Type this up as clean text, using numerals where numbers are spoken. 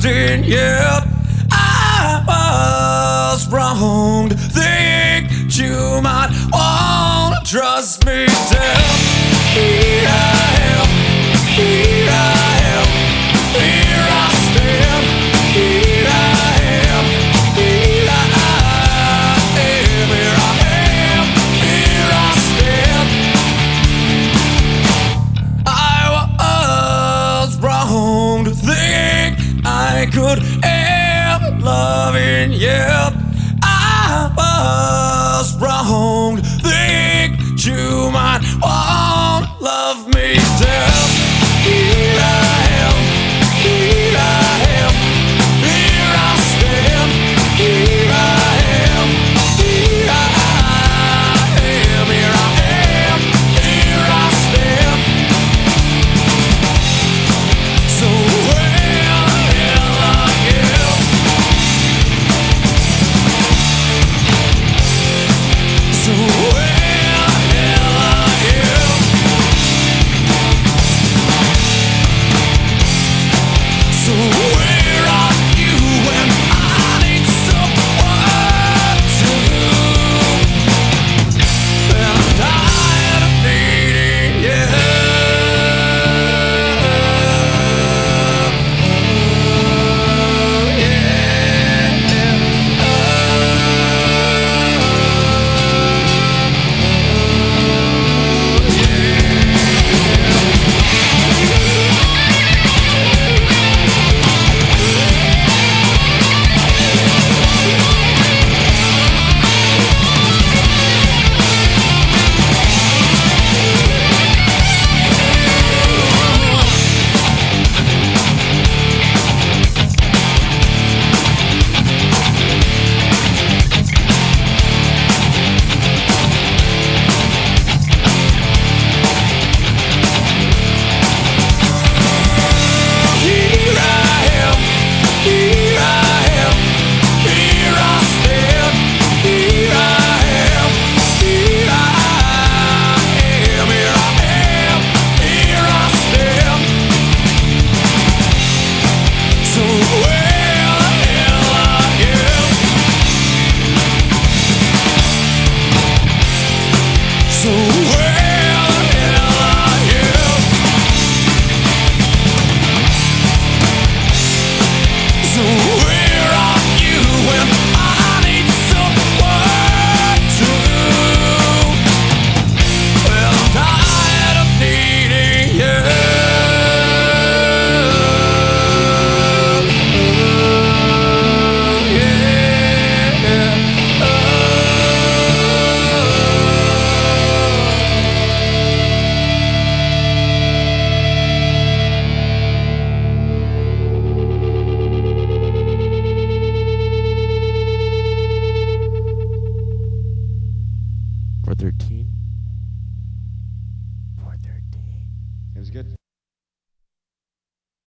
trusting yet. I was wrong to think you might want to trust me down. Here I am, here I am, here I stand. Here I am, here I am, here I am, here I stand. I was wrong to think I could end loving yet. I was wrong to think you might want to love me down. Here I am, here I am, here I stand. Here I am, here I am, here I am, here I stand. So where the hell are you? So where the hell are you? So where are you when I need someone to? And I'm tired of needing you. So where the hell are you? So where are you when I need someone to? Well, I'm tired of needing you. For 13.